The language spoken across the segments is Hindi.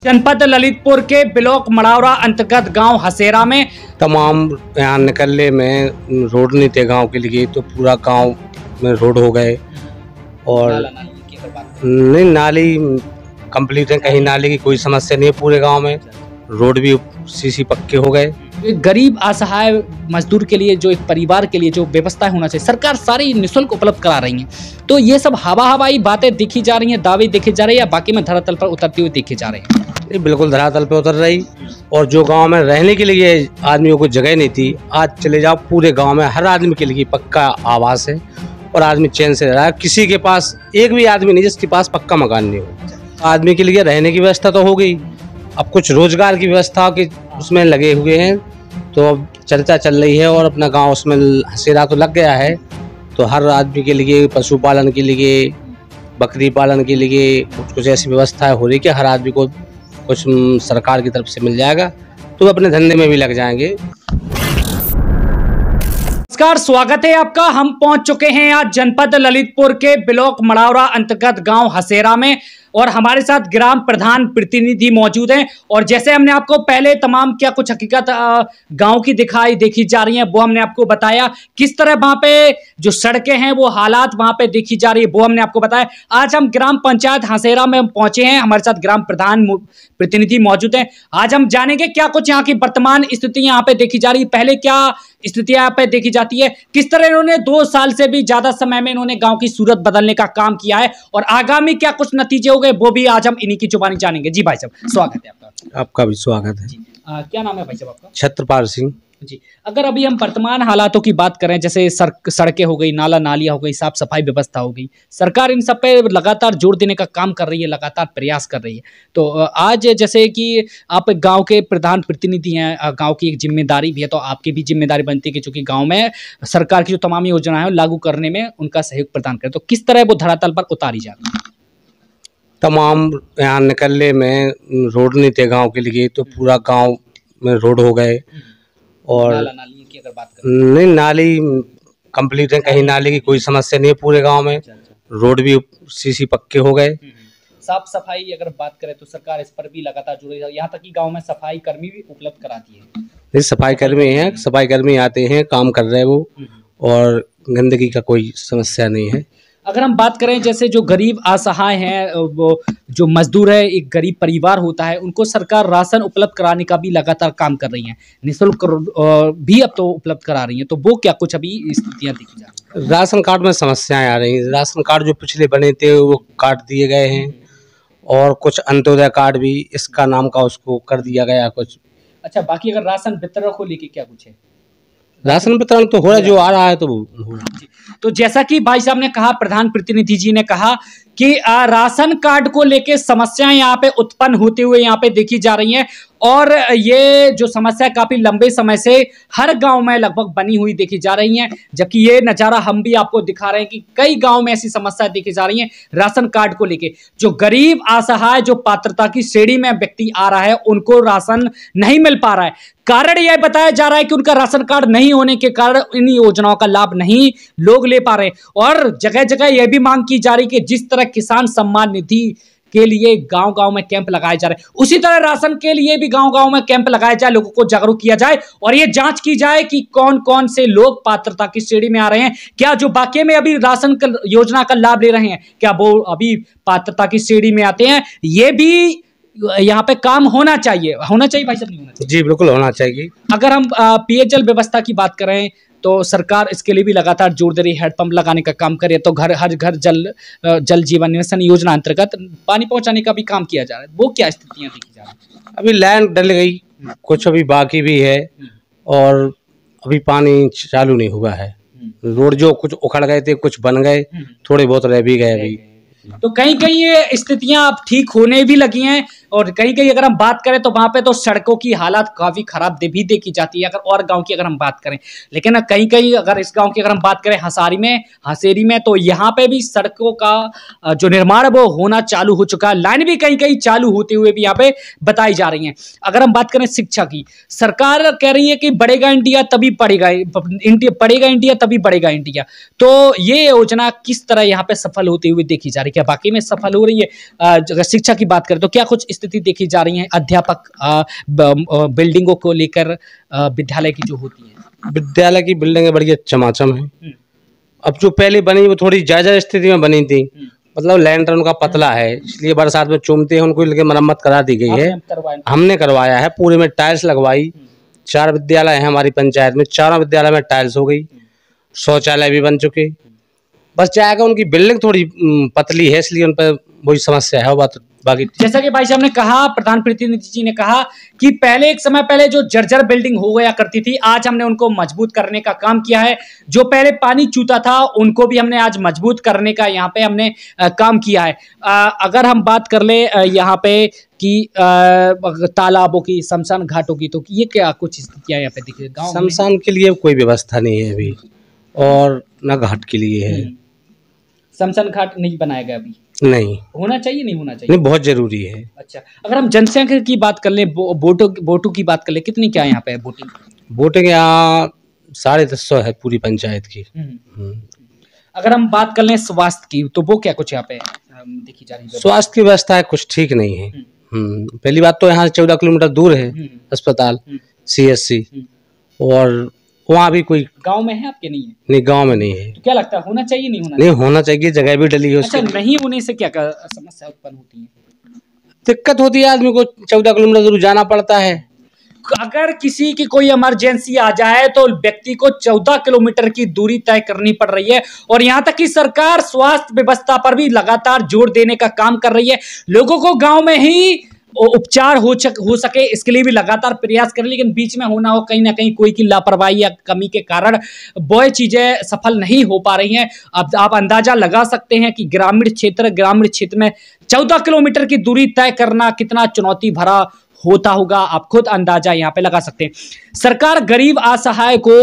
जनपद ललितपुर के ब्लॉक मड़ावरा अंतर्गत गांव हसेरा में तमाम यहाँ निकलने में रोड नहीं थे गांव के लिए, तो पूरा गांव में रोड हो गए। और नहीं, नाली कंप्लीट है, कहीं नाली की कोई समस्या नहीं है। पूरे गांव में रोड भी सीसी पक्के हो गए। गरीब असहाय मजदूर के लिए, जो एक परिवार के लिए जो व्यवस्था होना चाहिए, सरकार सारी निःशुल्क उपलब्ध करा रही है। तो ये सब हवाई बातें देखी जा रही हैं, दावे देखे जा रहे हैं, या बाकी में धरातल पर उतरते हुए देखे जा रहे हैं? ये बिल्कुल धरातल पे उतर रही। और जो गांव में रहने के लिए आदमियों को जगह नहीं थी, आज चले जाओ पूरे गांव में हर आदमी के लिए पक्का आवास है और आदमी चैन से रह रहा है। किसी के पास एक भी आदमी नहीं जिसके पास पक्का मकान नहीं हो। आदमी के लिए रहने की व्यवस्था तो हो गई, अब कुछ रोजगार की व्यवस्था के उसमें लगे हुए हैं, तो अब चर्चा चल रही है। और अपना गांव उसमें हसेरा तो लग गया है, तो हर आदमी के लिए पशुपालन के लिए, बकरी पालन के लिए कुछ ऐसी व्यवस्था हो रही है कि हर आदमी को कुछ सरकार की तरफ से मिल जाएगा, तो अपने धंधे में भी लग जाएंगे। नमस्कार, स्वागत है आपका। हम पहुंच चुके हैं आज जनपद ललितपुर के ब्लॉक मड़ावरा अंतर्गत गांव हसेरा में, और हमारे साथ ग्राम प्रधान प्रतिनिधि मौजूद हैं। और जैसे हमने आपको पहले तमाम क्या कुछ हकीकत गांव की देखी जा रही है, वो हमने आपको बताया। किस तरह वहां पे जो सड़कें हैं, वो हालात वहां पे देखी जा रही है, वो हमने आपको बताया। आज हम ग्राम पंचायत हसेरा में पहुंचे हैं, हमारे साथ ग्राम प्रधान प्रतिनिधि मौजूद हैं। आज हम जानेंगे क्या कुछ यहाँ की वर्तमान स्थिति यहाँ पे देखी जा रही है, पहले क्या स्थिति यहाँ पे देखी जाती है, किस तरह इन्होंने 2 साल से भी ज्यादा समय में इन्होंने गांव की सूरत बदलने का काम किया है, और आगामी क्या कुछ नतीजे हो गए, वो भी आज हम इन्हीं की जुबानी जानेंगे। जी भाई साहब, स्वागत है आपका। आपका भी स्वागत है। जी, क्या नाम है भाई साहब आपका? छत्रपाल सिंह जी। अगर अभी हम वर्तमान हालातों की बात करें, जैसे सड़कें हो गई, नालियां हो गई, साफ सफाई व्यवस्था हो गई, सरकार इन सब पे लगातार जोर देने का काम कर रही है, लगातार प्रयास कर रही है। तो आज जैसे कि आप गांव के प्रधान प्रतिनिधि हैं, गांव की एक जिम्मेदारी भी है, तो आपकी भी जिम्मेदारी बनती है कि चूंकि गांव में सरकार की जो तमाम योजनाएं हैं लागू करने में उनका सहयोग प्रदान करें। तो किस तरह वो धरातल पर उतारी जाती है? तमाम यहाँ निकलने में रोड नहीं थे गांव के लिए, तो पूरा गांव में रोड हो गए। और नाली की अगर बात करें, नहीं, नाली कंप्लीट है, कहीं नाली की कोई समस्या नहीं है। पूरे गांव में रोड भी सीसी पक्के हो गए। साफ सफाई अगर बात करें तो सरकार इस पर भी लगातार जुड़ी है, यहाँ तक कि गांव में सफाई कर्मी भी उपलब्ध कराती है। नहीं, सफाई कर्मी हैं, सफाई कर्मी आते हैं, काम कर रहे हैं वो, और गंदगी का कोई समस्या नहीं है। अगर हम बात करें जैसे जो गरीब असहाय हैं, वो जो मजदूर है, एक गरीब परिवार होता है, उनको सरकार राशन उपलब्ध कराने का भी लगातार काम कर रही है, निःशुल्क भी अब तो उपलब्ध करा रही है। तो वो क्या कुछ अभी स्थितियां देखी जा रही हैं? राशन कार्ड में समस्याएं आ रही हैं। राशन कार्ड जो पिछले बने थे वो काट दिए गए हैं, और कुछ अंत्योदय कार्ड भी इसका नाम का उसको कर दिया गया कुछ। अच्छा, बाकी अगर राशन वितरण को लेके क्या कुछ है? राशन वितरण तो हो रहा है, जो आ रहा है तो वो हो रहा है। तो जैसा कि भाई साहब ने कहा, प्रधान प्रतिनिधि जी ने कहा कि राशन कार्ड को लेके समस्याएं यहाँ पे उत्पन्न होते हुए यहाँ पे देखी जा रही हैं, और ये जो समस्या काफी लंबे समय से हर गांव में लगभग बनी हुई देखी जा रही है। जबकि ये नजारा हम भी आपको दिखा रहे हैं कि कई गांव में ऐसी समस्या देखी जा रही है राशन कार्ड को लेके। जो गरीब असहाय, जो पात्रता की श्रेणी में व्यक्ति आ रहा है, उनको राशन नहीं मिल पा रहा है। कारण यह बताया जा रहा है कि उनका राशन कार्ड नहीं होने के कारण इन योजनाओं का लाभ नहीं लोग ले पा रहे। और जगह जगह यह भी मांग की जा रही कि जिस तरह किसान सम्मान निधि के लिए गांव-गांव में कैंप लगाए जा रहे हैं, उसी तरह राशन के लिए भी गांव-गांव में कैंप लगाया जाए, लोगों को जागरूक किया जाए, और ये जांच की जाए कि कौन-कौन से लोग पात्रता की श्रेणी में आ रहे हैं। क्या जो वाकई में अभी राशन योजना का लाभ ले रहे हैं, क्या वो अभी पात्रता की श्रेणी में आते हैं? ये भी यहाँ पे काम होना चाहिए भाई साहब, नहीं होना चाहिए? जी बिल्कुल होना चाहिए। अगर हम पेयजल व्यवस्था की बात करें तो सरकार इसके लिए भी लगातार जोर दे रही है, हैंडपंप लगाने का काम करे, तो हर घर जल जीवन मिशन योजना अंतर्गत पानी पहुंचाने का भी काम किया जा रहा है। वो क्या स्थितियां देखी जा रही है? अभी लाइन डल गई, कुछ अभी बाकी भी है, और अभी पानी चालू नहीं हुआ है। रोड जो कुछ उखड़ गए थे, कुछ बन गए, थोड़े बहुत रह भी गए अभी। तो कहीं कहीं ये स्थितियां अब ठीक होने भी लगी हैं, और कहीं कहीं अगर हम बात करें तो वहां पे तो सड़कों की हालत काफी खराब भी देखी जाती है, अगर और गांव की अगर हम बात करें। लेकिन कहीं कहीं अगर इस गांव की अगर हम बात करें हसेरी में, तो यहाँ पे भी सड़कों का जो निर्माण वो होना चालू हो चुका है। लाइन भी कहीं कहीं चालू होते हुए भी यहाँ पे बताई जा रही है। अगर हम बात करें शिक्षा की, सरकार कह रही है कि बढ़ेगा इंडिया तभी पढ़ेगा इंडिया तभी बढ़ेगा इंडिया। तो ये योजना किस तरह यहाँ पे सफल होती हुई देखी जा रही है? क्या बाकी में सफल हो रही है? अगर शिक्षा की बात करें तो क्या कुछ स्थिति देखी जा रही है अध्यापक बिल्डिंगों को लेकर, विद्यालय की जो होती है? विद्यालय की बिल्डिंगें बड़ी चमाचम है। अब जो पहले बनी वो थोड़ी जायजा स्थिति में बनी थी, मतलब लैंटर उनका पतला है, इसलिए बरसात में चूमते हैं, उनको लेके मरम्मत करा दी गई है। हमने करवाया है, पूरे में टाइल्स लगवाई। 4 विद्यालय हैं हमारी पंचायत में, 4 विद्यालय में टाइल्स हो गई, शौचालय भी बन चुके। बस जाएगा, उनकी बिल्डिंग थोड़ी पतली है, इसलिए उन पर वही समस्या है। बात बाकी जैसा कि भाई साहब ने कहा, प्रधान प्रतिनिधि जी ने कहा कि पहले एक समय पहले जो जर्जर बिल्डिंग हो गया करती थी, आज हमने उनको मजबूत करने का काम किया है। जो पहले पानी चूता था उनको भी हमने आज मजबूत करने का यहाँ पे हमने काम किया है। अगर हम बात कर ले यहाँ पे कि तालाबों की, शमशान घाटों की, तो ये क्या कुछ स्थितियाँ यहाँ पे दिखी गाँव में? शमशान के लिए कोई व्यवस्था नहीं है अभी, और न घाट के लिए है। शमशान घाट नहीं बनाया गया अभी? नहीं। होना चाहिए, नहीं होना चाहिए? नहीं, बहुत जरूरी है। अच्छा, अगर हम जनसंख्या की बात कर ले, वोटों की बात कर ले, कितनी क्या यहाँ पे वोटिंग? वोटिंग यहाँ 150 है पूरी पंचायत की। अगर हम बात कर लें स्वास्थ्य की, तो वो क्या कुछ यहाँ पे देखी जा रही है? स्वास्थ्य की व्यवस्था है कुछ ठीक नहीं है। पहली बात तो यहाँ से 14 किलोमीटर दूर है अस्पताल CSC, और वहाँ भी कोई गांव में है आपके? नहीं है। नहीं, गांव में नहीं है। तो क्या लगता है, होना चाहिए, नहीं होना चाहिए? नहीं होना चाहिए, जगह भी डली है उसकी। अच्छा, नहीं होने से क्या समस्या उत्पन्न होती है? दिक्कत होती है, आदमी को 14 किलोमीटर दूर जाना पड़ता है। अगर किसी की कोई इमरजेंसी आ जाए तो व्यक्ति को 14 किलोमीटर की दूरी तय करनी पड़ रही है, और यहाँ तक कि सरकार स्वास्थ्य व्यवस्था पर भी लगातार जोर देने का काम कर रही है। लोगों को गांव में ही उपचार हो सके, इसके लिए भी लगातार प्रयास करें, लेकिन बीच में होना हो कहीं ना कहीं कोई की लापरवाही या कमी के कारण वह चीजें सफल नहीं हो पा रही हैं। अब आप अंदाजा लगा सकते हैं कि ग्रामीण क्षेत्र में 14 किलोमीटर की दूरी तय करना कितना चुनौती भरा होता होगा, आप खुद अंदाजा यहाँ पे लगा सकते हैं। सरकार गरीब असहाय को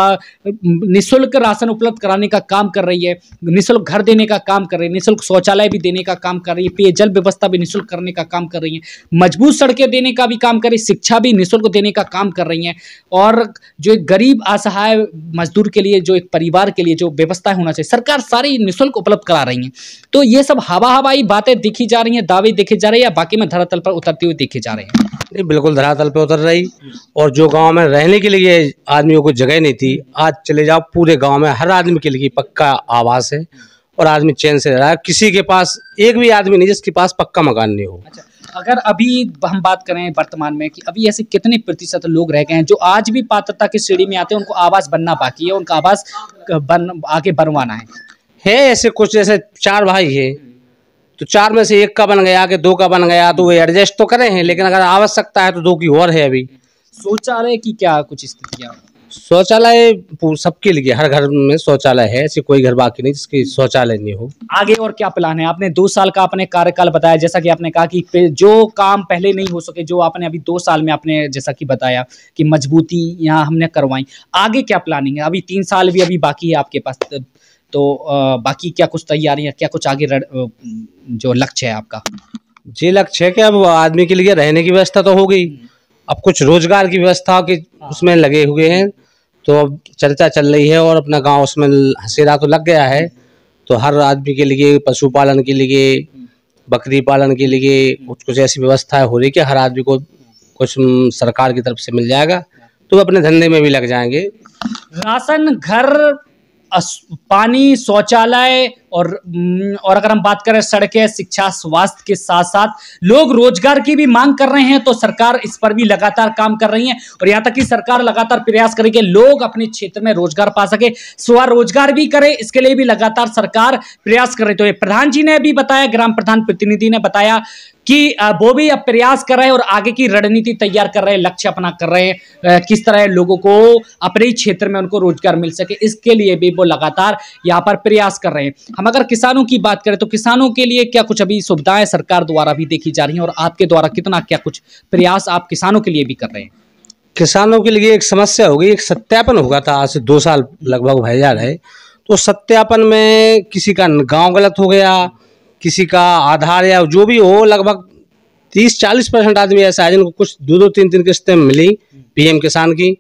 निःशुल्क राशन उपलब्ध कराने का काम कर रही है, निःशुल्क घर देने का काम कर रही है, निःशुल्क शौचालय भी देने का काम कर रही है, पेयजल व्यवस्था भी निःशुल्क करने का काम कर रही है, मजबूत सड़कें देने का भी काम कर रही है, शिक्षा भी निःशुल्क देने का काम कर रही है। और जो एक गरीब असहाय मजदूर के लिए, जो एक परिवार के लिए जो व्यवस्था होना चाहिए, सरकार सारी निःशुल्क उपलब्ध करा रही है। तो ये सब हवाई बातें दिखी जा रही हैं, दावे देखे जा रहे हैं, या बाकी में धरातल पर उतरते हुए देखे जा रहे हैं? नहीं, बिल्कुल धरातल पे उतर रही। और जो गांव में रहने के लिए आदमियों को जगह नहीं थी, आज चले जाओ पूरे गांव में हर आदमी के लिए पक्का आवास है, और आदमी चैन से रह रहा है। किसी के पास एक भी आदमी नहीं जिसके पास पक्का मकान नहीं हो। अच्छा, अगर अभी हम बात करें वर्तमान में कि अभी ऐसे कितने प्रतिशत लोग रह गए हैं जो आज भी पात्रता की श्रेणी में आते हैं, उनको आवास बनना बाकी है, उनका आवास आगे बनवाना है? ऐसे कुछ, जैसे 4 भाई है तो 4 में से 1 का बन गया, कि 2 का बन गया, तो वो एडजस्ट तो करे हैं, लेकिन अगर आवश्यकता है तो 2 की और है। अभी शौचालय की क्या कुछ स्थितियाँ? शौचालय सबके लिए, हर घर में शौचालय है, ऐसी कोई घर बाकी नहीं जिसकी शौचालय नहीं हो। आगे और क्या प्लान है? आपने 2 साल का अपने कार्यकाल बताया, जैसा कि आपने कहा कि जो काम पहले नहीं हो सके, जो आपने अभी 2 साल में आपने जैसा कि बताया कि मजबूती यहाँ हमने करवाई, आगे क्या प्लानिंग है? अभी 3 साल भी अभी बाकी है आपके पास, तो बाकी क्या कुछ तैयारियां, क्या कुछ आगे जो लक्ष्य है आपका? जी, लक्ष्य है कि अब आदमी के लिए रहने की व्यवस्था तो हो गई, अब कुछ रोजगार की व्यवस्था के उसमें लगे हुए हैं, तो अब चर्चा चल रही है, और अपना गांव उसमें हसेरा तो लग गया है। तो हर आदमी के लिए, पशुपालन के लिए, बकरी पालन के लिए कुछ ऐसी व्यवस्था हो रही कि हर आदमी को कुछ सरकार की तरफ से मिल जाएगा, तो अपने धंधे में भी लग जाएंगे। राशन, घर, पानी, शौचालय और अगर हम बात करें सड़कें, शिक्षा, स्वास्थ्य के साथ साथ लोग रोजगार की भी मांग कर रहे हैं, तो सरकार इस पर भी लगातार काम कर रही है। और यहाँ तक कि सरकार लगातार प्रयास करेगी लोग अपने क्षेत्र में रोजगार पा सके, स्वरोजगार भी करे, इसके लिए भी लगातार सरकार प्रयास कर रही है। तो ये प्रधान जी ने भी बताया, ग्राम प्रधान प्रतिनिधि ने बताया कि वो भी अब प्रयास कर रहे हैं और आगे की रणनीति तैयार कर रहे हैं, लक्ष्य अपना कर रहे हैं, किस तरह लोगों को अपने ही क्षेत्र में उनको रोजगार मिल सके, इसके लिए भी वो लगातार यहाँ पर प्रयास कर रहे हैं। हम अगर किसानों की बात करें तो किसानों के लिए क्या कुछ अभी सुविधाएं सरकार द्वारा भी देखी जा रही हैं, और आपके द्वारा कितना क्या कुछ प्रयास आप किसानों के लिए भी कर रहे हैं? किसानों के लिए एक समस्या हो गई, एक सत्यापन होगा था आज से 2 साल लगभग भय जा रहे, तो सत्यापन में किसी का गाँव गलत हो गया, किसी का आधार या जो भी हो, लगभग 30-40% आदमी ऐसा है जिनको कुछ 2-2, 3-3 किस्तें मिली PM किसान की,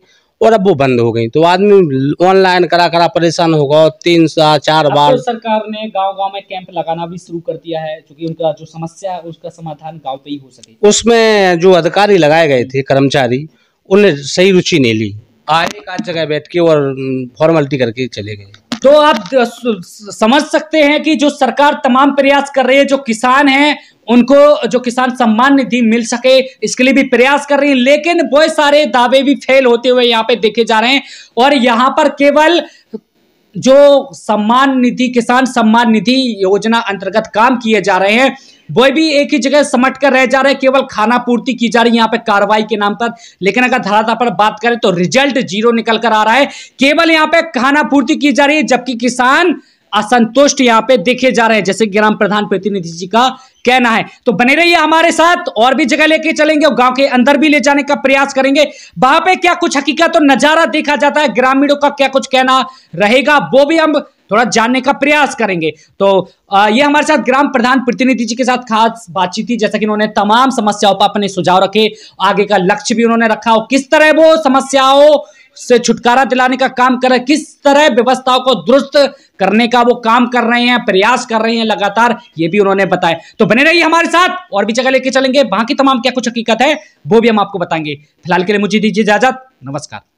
और अब वो बंद हो गई। तो आदमी ऑनलाइन करा परेशान होगा 3-4 बार। तो सरकार ने गांव-गांव में कैंप लगाना भी शुरू कर दिया है, क्योंकि उनका जो समस्या है उसका समाधान गांव पे ही हो सके। उसमें जो अधिकारी लगाए गए थे कर्मचारी, उन्हें सही रुचि नहीं ली, आए एक आध जगह बैठ के और फॉर्मेलिटी करके चले गए। तो आप समझ सकते हैं कि जो सरकार तमाम प्रयास कर रही है, जो किसान हैं उनको जो किसान सम्मान निधि मिल सके इसके लिए भी प्रयास कर रही है, लेकिन बहुत सारे दावे भी फेल होते हुए यहाँ पे देखे जा रहे हैं। और यहाँ पर केवल जो सम्मान निधि, किसान सम्मान निधि योजना अंतर्गत काम किए जा रहे हैं, वो भी एक ही जगह समट कर रह जा रहे हैं, केवल खाना पूर्ति की जा रही है यहाँ पे कार्रवाई के नाम पर। लेकिन अगर धरातल पर बात करें तो रिजल्ट जीरो निकल कर आ रहा है, केवल यहाँ पे खाना पूर्ति की जा रही है, जबकि किसान असंतुष्ट यहाँ पे देखे जा रहे हैं, जैसे ग्राम प्रधान प्रतिनिधि जी का कहना है। तो बने रहिए हमारे साथ, और भी जगह लेके चलेंगे और गांव के अंदर भी ले जाने का प्रयास करेंगे। वहां पे क्या कुछ हकीकत और नजारा देखा जाता है, ग्रामीणों का क्या कुछ कहना रहेगा, वो भी हम थोड़ा जानने का प्रयास करेंगे। तो ये हमारे साथ ग्राम प्रधान प्रतिनिधि जी के साथ खास बातचीत थी, जैसा कि उन्होंने तमाम समस्याओं पर अपने सुझाव रखे, आगे का लक्ष्य भी उन्होंने रखा, और किस तरह वो समस्याओं से छुटकारा दिलाने का काम कर रहे हैं, किस तरह व्यवस्थाओं को दुरुस्त करने का वो काम कर रहे हैं, प्रयास कर रहे हैं लगातार, ये भी उन्होंने बताया। तो बने रहिए हमारे साथ, और भी जगह लेके चलेंगे, वहां की तमाम क्या कुछ हकीकत है वो भी हम आपको बताएंगे। फिलहाल के लिए मुझे दीजिए इजाजत, नमस्कार।